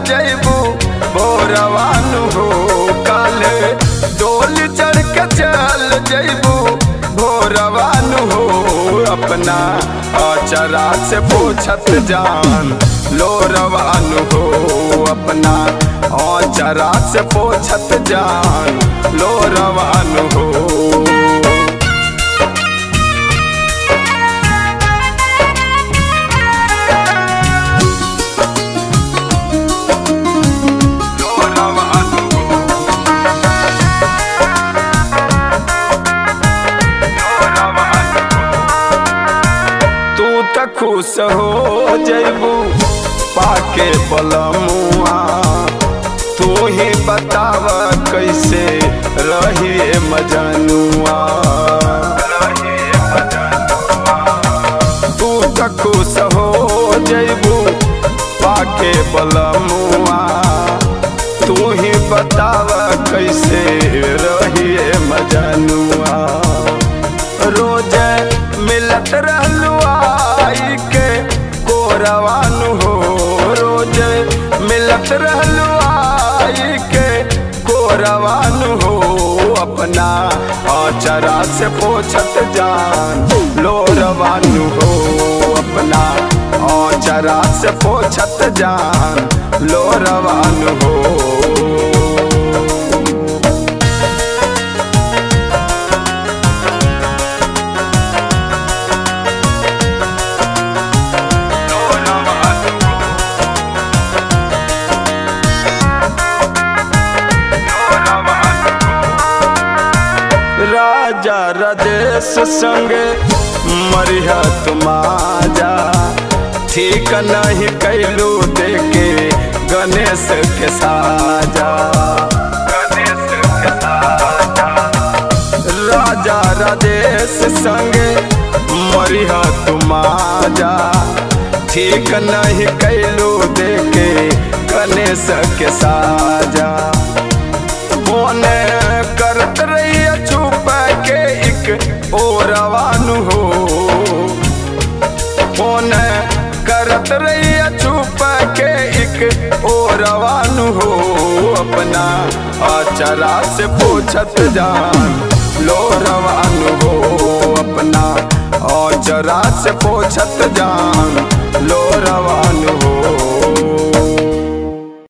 जैबू भोरवानु हो। काले डोल चढ़ के चल जैबू भोरवानु हो। अपना अचरा से पोछत जान लोरवानु हो। अपना अचरा से पोछत जान लोरवानु हो। खुश हो जैबू पाके बलमुआ। तू ही बताव कैसे रहिए मजनुआ। तू तो खुश हो जैबू पाके बलमुआ। तू ही बताव कैसे रहिए मजनुआ। रोज मिलत रहलू आई के कोरवानु हो। रोज मिलत रहलू आई के कोरवानु हो। अपना अचरा से पोछत जान लोरवानु हो। अपना अचरा से पोछत जान लोरवानु हो। राजा राजेश संगे मरिया तुम आजा। ठीक नहीं कैलू देके गणेश के साजा। राजा राजेश संगे मरिया तुम आजा। ठीक नहीं कैलू देके गणेश के साजा। फोन करत रही छुप के एक ओरवानु हो। फोन करत रही छुप के एक ओरवानु हो। अपना अचरा से पोछत जान लोरवानु हो। अपना अचरा से पोछत जान लोरवानु।